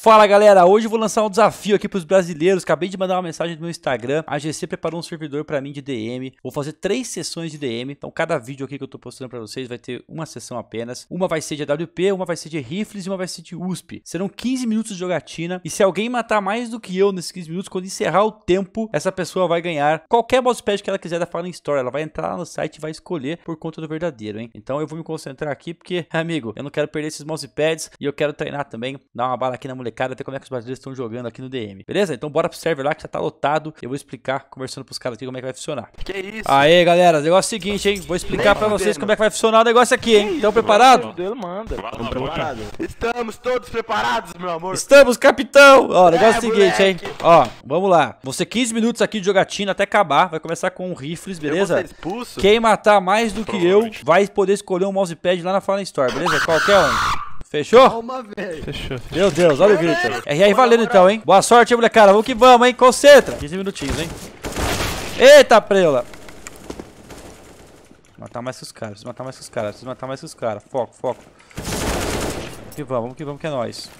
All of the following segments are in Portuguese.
Fala galera, hoje eu vou lançar um desafio aqui pros brasileiros. Acabei de mandar uma mensagem no meu Instagram. A GC preparou um servidor pra mim de DM. Vou fazer 3 sessões de DM. Então cada vídeo aqui que eu tô postando pra vocês vai ter uma sessão apenas. Uma vai ser de AWP, uma vai ser de rifles e uma vai ser de USP. Serão 15 minutos de jogatina. E se alguém matar mais do que eu nesses 15 minutos, quando encerrar o tempo, essa pessoa vai ganhar qualquer mousepad que ela quiser da Fallen Store. Ela vai entrar lá no site e vai escolher por conta do verdadeiro, hein? Então eu vou me concentrar aqui porque, amigo, eu não quero perder esses mousepads e eu quero treinar também, dar uma bala aqui na molecada, até como é que os brasileiros estão jogando aqui no DM. Beleza? Então bora pro server lá que já tá lotado. Eu vou explicar, conversando pros caras aqui, como é que vai funcionar. Que isso? Aê, galera, o negócio é o seguinte, hein? Vou explicar pra vocês como é que vai funcionar o negócio aqui, hein? Estão preparados? Deus manda. Estamos preparados. Estamos todos preparados, meu amor. Estamos, capitão! Ó, o negócio é o seguinte, moleque. hein? Ó, vamos lá. Vão ser 15 minutos aqui de jogatina até acabar. Vai começar com rifles, beleza? Eu vou ser expulso? Quem matar mais do que eu vai poder escolher um mousepad lá na Fallen Store, beleza? Qualquer um. Fechou? Calma, velho. Fechou. Meu Deus, olha o grito aí. RR valendo então, hein? Boa sorte, hein, molecada. Vamos que vamos, hein? Concentra. 15 minutinhos, hein? Eita, preula. Matar mais que os caras, preciso matar mais que os caras, preciso matar mais que os caras. Foco, foco. Vamos que vamos, que é nóis.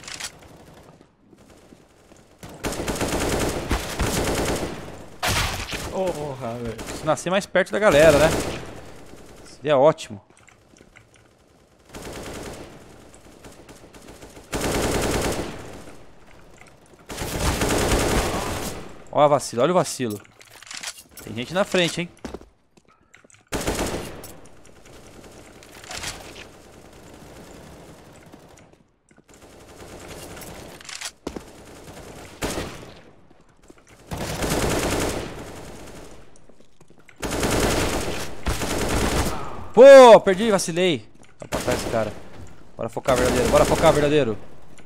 Porra, velho. Preciso nascer mais perto da galera, né? Seria ótimo. Olha o vacilo, olha o vacilo. Tem gente na frente, hein? Pô, perdi, vacilei. Vou passar esse cara. Bora focar verdadeiro, bora focar verdadeiro.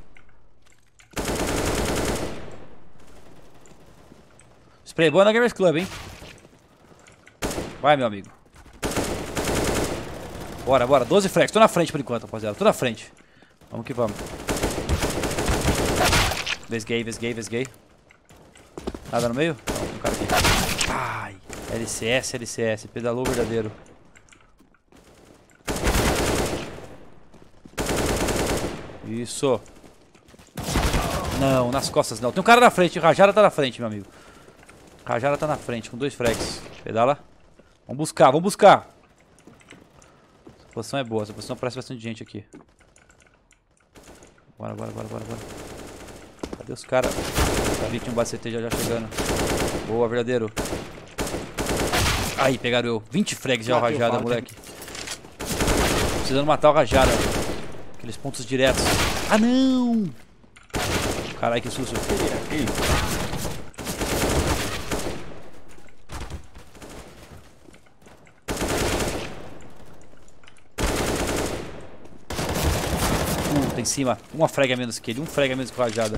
Spray boa na Gamers Club, hein? Vai, meu amigo. Bora, bora. 12 frags. Tô na frente por enquanto, rapaziada. Tô na frente. Vamos que vamos. Vesguei. Nada no meio? Não, tem um cara aqui. Ai. LCS. Pedalou verdadeiro. Isso. Não, nas costas não. Tem um cara na frente. Rajada tá na frente, meu amigo. Rajada tá na frente, com 2 frags. Pedala. Vamos buscar. Essa posição é boa, essa posição parece bastante gente aqui. Bora. Cadê os caras? Ali tinha um bate CT já chegando. Boa, verdadeiro. Aí, pegaram eu. 20 frags já o Rajada, moleque. Precisando matar o Rajada. Aqueles pontos diretos. Ah, não! Caralho, que susto. Tá em cima. Uma frag a menos que ele. Um frag a menos que o Rajada.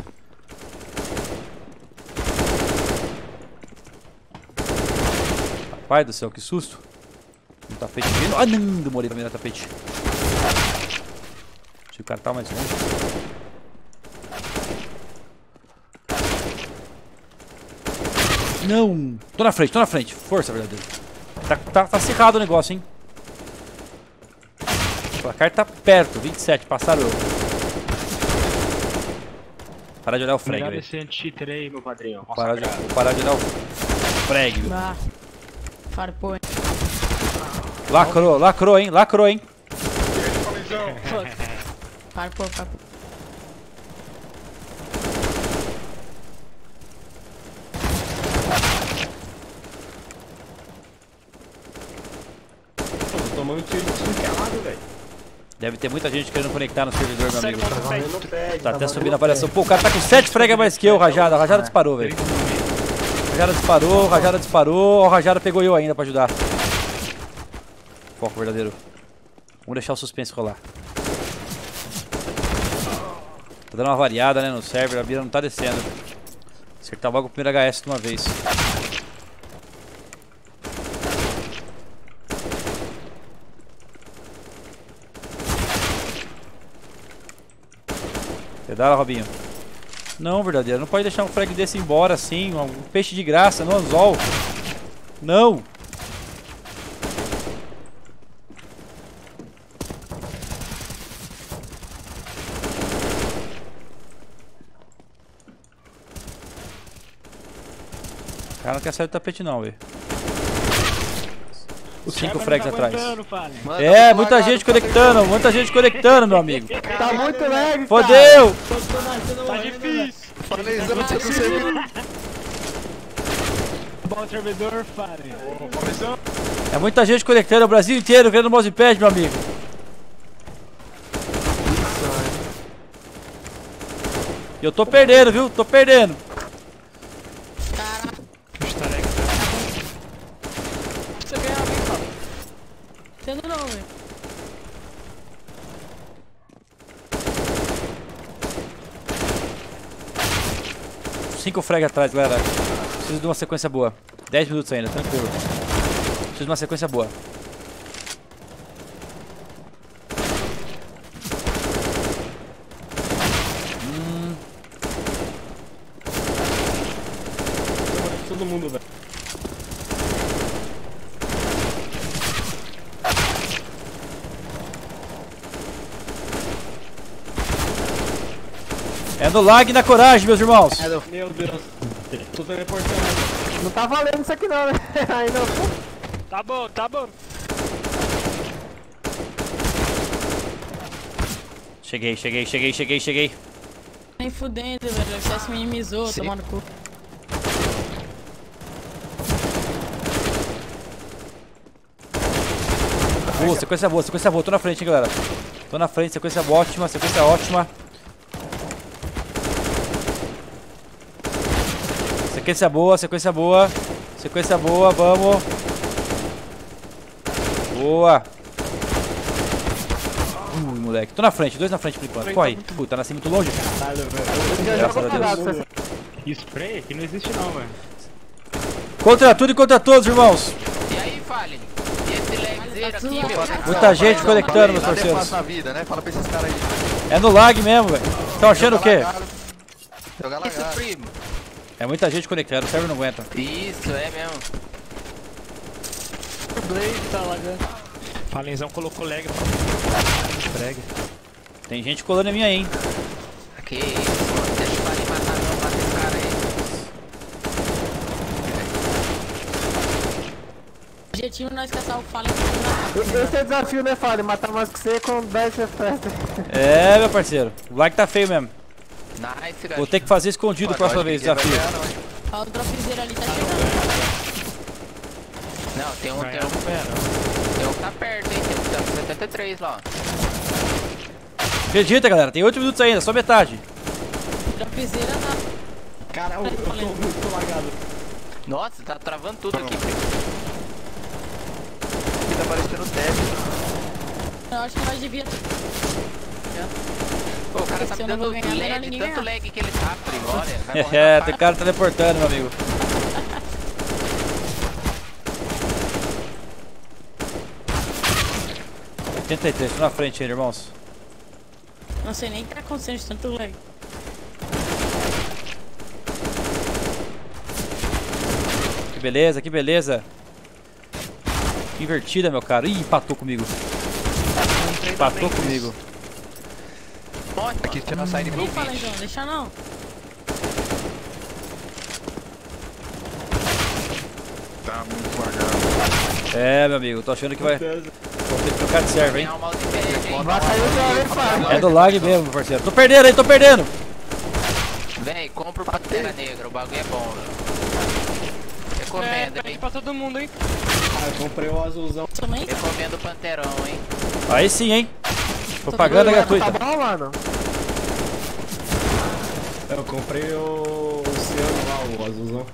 Pai do céu, que susto. Um tapete vindo. Ah, não! Demorei pra mirar tapete. Deixa o cara tá mais longe. Não! Tô na frente. Força, verdadeiro. Tá acirrado o negócio, hein? O placar tá perto. 27, passaram eu. Parar de olhar o frag, velho. Esse anti-cheater aí, meu padrinho. Vou parar de olhar o frag, velho. Bah. Farpou. Lacrou, hein? Farpou. Tomou um tiro descongelado, velho. Deve ter muita gente querendo conectar no servidor, meu amigo. No pad, Tá até subindo a avaliação. Pô, o cara tá com 7 frag a mais que eu, Rajada. Rajada disparou, velho. Rajada disparou. O Rajada pegou eu ainda pra ajudar. Foco verdadeiro. Vamos deixar o suspense rolar. Tá dando uma variada, né, no server. A mira não tá descendo. Acertar logo o primeiro HS de uma vez. Pedala, Robinho. Não, verdadeiro. Não pode deixar um frag desse embora assim. Um peixe de graça, no anzol. Não. cara não quer sair do tapete não, velho. Os 5 frags atrás. Mano, É, tá muita gente conectando, meu amigo. Tá muito lag, Fodeu! Tá difícil. Falezão, você não sei. Bom servidor, Fallen. Começou? É muita gente conectando, o Brasil inteiro vendo o mousepad, meu amigo. E eu tô perdendo, viu? Tô perdendo. Caraca, Está legal. você ganhava, hein, Paulo? Entendo não, velho. Cinco frag atrás, galera. Preciso de uma sequência boa. 10 minutos ainda, tranquilo. Preciso de uma sequência boa. Todo mundo, velho. É no lag e na coragem, meus irmãos. Meu Deus. Tô teleportando. Não tá valendo isso aqui não, né? Aí não. Tá bom, tá bom. Cheguei. Nem fudendo, velho. Você se minimizou, tomando cu. Boa, sequência boa. Tô na frente, hein, galera. Tô na frente, sequência ótima. Sequência boa, vamos. Boa. Moleque. Tô na frente, 2 na frente por enquanto. Corre. Puta, nasci muito longe. Caralho, velho. Graças a Deus. Spray aqui não existe não, velho. Contra tudo e contra todos, irmãos. E aí, Fallen? E esse lagzeiro aqui, meu? Muita gente conectando, meus Nada é parceiros. fácil na vida, né? Fala pra esses caras aí. É no lag mesmo, velho. Estão achando o quê? Jogar Isso, lagado. primo. É muita gente conectando, o server não aguenta. Isso, é mesmo. Blade tá lagando. Falenzão colocou lag pra frag. Tem gente colando em mim aí, hein. Que isso, mano. Deixa o Fallen matar não, mata esse cara aí. O objetivo não é esquecer o Fallen. Esse é o desafio, né, Fale? Matar mais que você com 10 FPS. É, meu parceiro. O lag tá feio mesmo. Nice, Vou garoto. ter que fazer escondido a próxima vez, desafio. Ó, o dropzeiro ali tá chegando. Não, tem um Vai, que tá perto, hein? Tem um que tá com 73 lá, ó. Acredita, galera. Tem 8 minutos ainda, só metade. Dropzeira tá. Cara, eu tô muito lagado. Nossa, tá travando tudo aqui, primo. Aqui tá aparecendo teste. Eu acho que nós devia. Pô, o cara tá Se eu me não vou dando ganhar, melhor lag, ninguém tanto ganhar. lag que ele tá, primo. Olha, vai morrer É, na tem cara teleportando, meu amigo. .83, tô na frente ainda, irmãos. Não sei nem o que tá acontecendo de tanto lag. Que beleza. Invertida, meu cara. Ih, empatou comigo. Morre, Aqui tinha na side Nem blue fala, beach. João, deixa não. Tá muito lagado. É, meu amigo, tô achando que vai. Vou ter que trocar de server, hein? ganhar o mousepad, hein? Vai sair o jogo, hein, Fale? É do lag mesmo, meu parceiro. Tô perdendo aí, tô perdendo. Véi, compra o Pantera Negra, o bagulho é bom, velho. Recomendo, hein? pra todo mundo, hein? Ah, eu comprei o azulzão. Também? Recomendo o Panterão, hein? Aí sim, hein? Propaganda gratuita. Tá bom, mano? Eu comprei o oceano lá, o azulzão.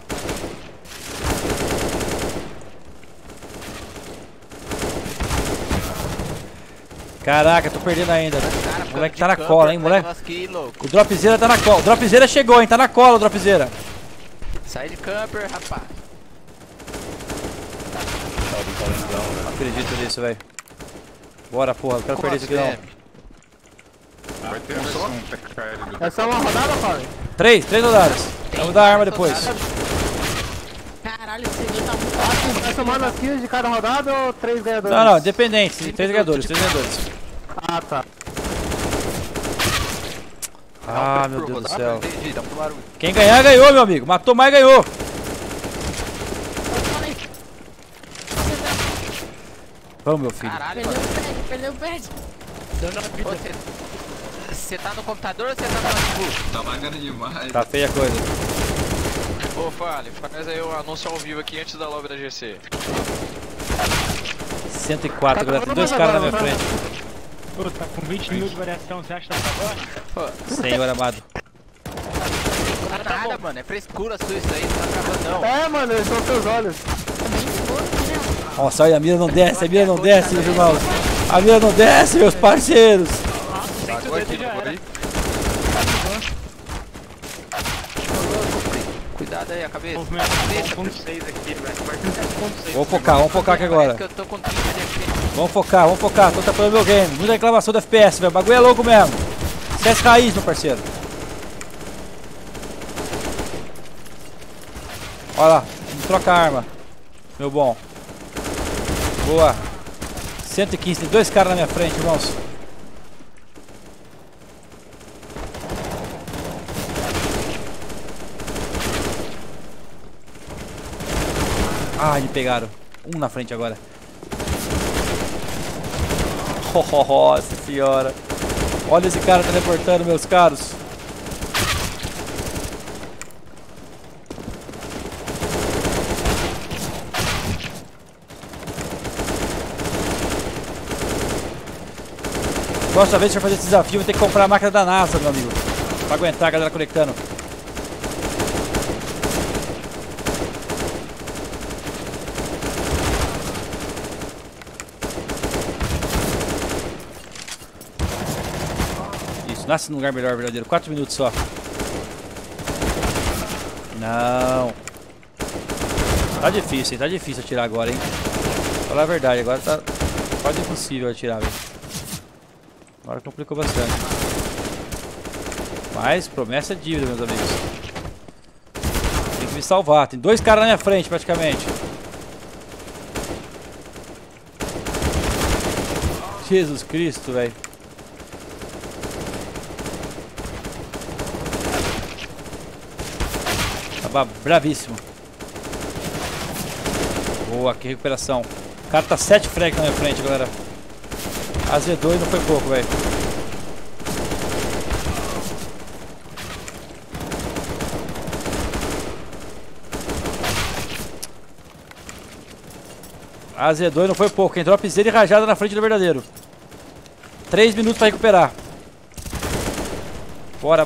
Caraca, tô perdendo ainda. Cara, O moleque de tá na camper, cola, hein, esse moleque? negócio aqui, louco. O Dropzera tá na cola. O Dropzera chegou, hein? Tá na cola o Dropzera. Sai de camper, rapaz. Não acredito nisso, velho. Bora, porra. Não quero perder isso aqui, não. Vai ter só? É só uma rodada, Fale? 3 rodadas. Vamos dar arma depois. Caralho, esse servidor tá muito alto. Vai somando as kills de cada rodada ou 3 ganhadores? Não, independente. 3 ganhadores, 3 ganhadores. Ah, tá. Ah, meu Deus do céu. Entendi, dá pro barulho. Quem ganhar, ganhou, meu amigo. Matou mais, ganhou. Vamos, meu filho. Caralho, Perdeu mano. o pad, perdeu o pad. Você tá no computador ou você tá no notebook? Tá bacana demais. Tá feia a coisa. Ô, Fale, faz aí o anúncio ao vivo aqui antes da lobby da GC. 104, galera. Tem 2 caras na minha frente. Pô, tá com 20 mil de variação, você acha que tá acabando? Senhor amado. Nada, mano. É frescura sua isso aí. Não tá acabando, não. É, mano, eles são seus olhos. Tá bem de boa aqui, né? Nossa, olha, a mira não desce, a mira não desce, meus irmãos. A mira não desce, meus parceiros. Pagou aqui no Bori. Cuidado aí, a cabeça. Movimento Cabeça. 1.6 aqui, velho. Vamos focar aqui agora. Parece que eu tô com 30 de FPS. Vamos focar. Tô tapando meu game. Muita reclamação do FPS, velho. O bagulho é louco mesmo. CS raiz, meu parceiro. Olha lá, não troca a arma. Meu bom. Boa. 115, tem 2 caras na minha frente, irmãos. Ah, me pegaram. Um na frente agora. Nossa senhora. Olha esse cara teleportando, meus caros. Próxima vez que for fazer esse desafio, vou ter que comprar a máquina da NASA, meu amigo. Pra aguentar a galera conectando. Isso, nasce num lugar melhor, verdadeiro. 4 minutos só. Não. Tá difícil, hein? Tá difícil atirar agora, hein? Falar a verdade, agora tá quase impossível atirar, velho. Agora complicou bastante. Mas promessa é dívida, meus amigos. Tem que me salvar. Tem 2 caras na minha frente, praticamente. Jesus Cristo, velho. Tava bravíssimo. Boa, que recuperação. O cara tá 7 frags na minha frente, galera. Azedou e não foi pouco, velho. Azedou e não foi pouco. Entrou a piseira e rajada na frente do verdadeiro. 3 minutos pra recuperar. Bora.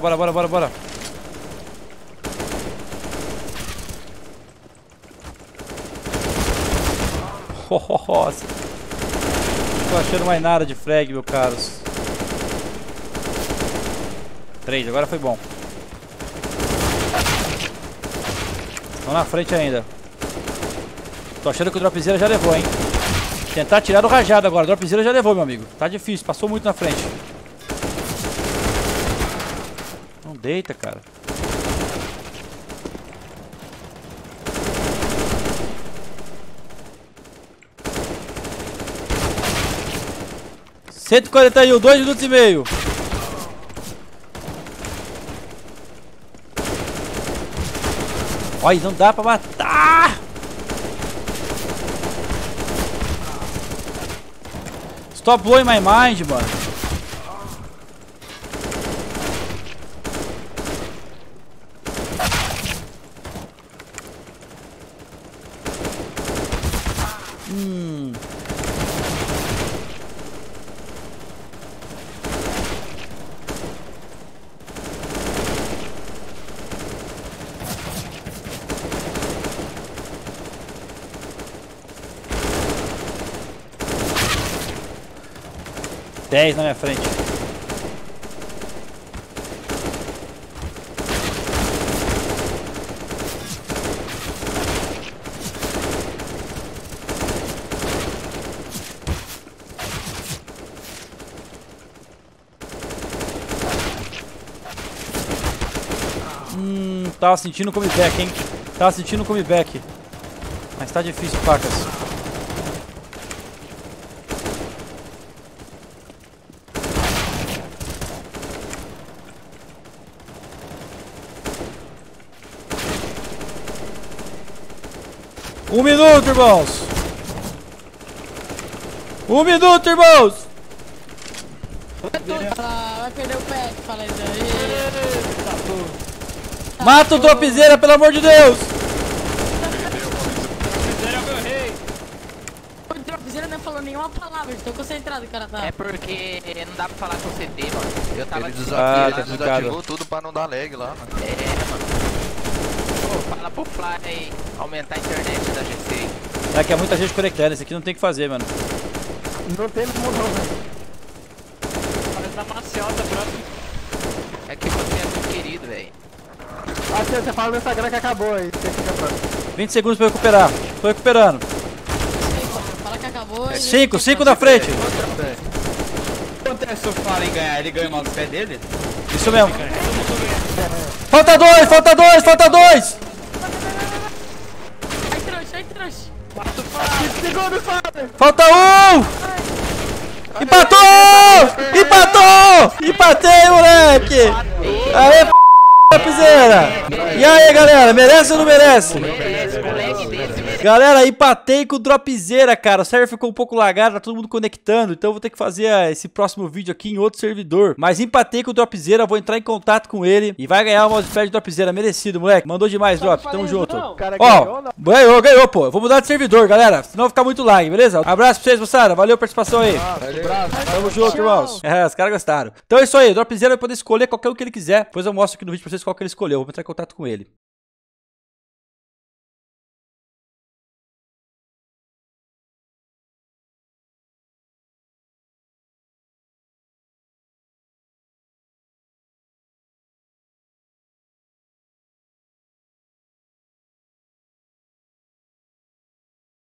Nossa. Não tô achando mais nada de frag, meu caros. 3, agora foi bom. Estão na frente ainda. Tô achando que o dropzera já levou, hein. Tentar tirar do rajado agora. O dropzera já levou, meu amigo. Tá difícil, passou muito na frente. Não deita, cara. (141), 2 minutos e meio. Olha, não dá pra matar. Stop blowing my mind, mano. Dez na minha frente. Tava sentindo o comeback, hein? Tava sentindo o comeback. Mas tá difícil, facas. Um minuto, irmãos. 1 minuto, irmãos! Vai perder o pé, fala isso aí. Mata o Dropzera, pelo amor de Deus! O Dropzera não falou nenhuma palavra, estou concentrado, cara. Tá. É porque não dá pra falar com o CT, mano. Eu tava Ele complicado. desativou tudo pra não dar lag lá, mano. mano. Pô, fala pro Fly aumentar a internet da GC. É que é muita gente conectando, esse aqui não tem o que fazer, mano. Não tem como não, velho. Parece da maciota, próximo. É que você é muito querido, velho. Ah, você fala no Instagram que acabou aí. Tem que ficar pronto. 20 segundos pra eu recuperar. Tô recuperando. Fala que acabou. 5 na frente. Acontece se o Fallen ganhar, ele ganha o mousepad dele? Isso mesmo. Falta 2, falta 2, falta 2. Ai, trouxa, ai, trouxa. Falta 1. Empatou! Empatou! Empatei, moleque! Aê, Dropzera! E aí, galera, merece ou não merece? Galera, empatei com o Dropzera, cara. O server ficou um pouco lagado, tá todo mundo conectando. Então eu vou ter que fazer esse próximo vídeo aqui em outro servidor. Mas empatei com o Dropzera, vou entrar em contato com ele. E vai ganhar o mousepad do Dropzera, merecido, moleque. Mandou demais, Drop, tamo junto. Ó, ganhou, pô. Eu vou mudar de servidor, galera. Senão vai ficar muito lag, beleza? Abraço pra vocês, moçada. Valeu a participação aí. Tamo junto, irmãos. É, os caras gostaram. Então é isso aí, o Dropzera vai poder escolher qualquer um que ele quiser. Depois eu mostro aqui no vídeo pra vocês qual que ele escolheu. Vou entrar em contato com ele.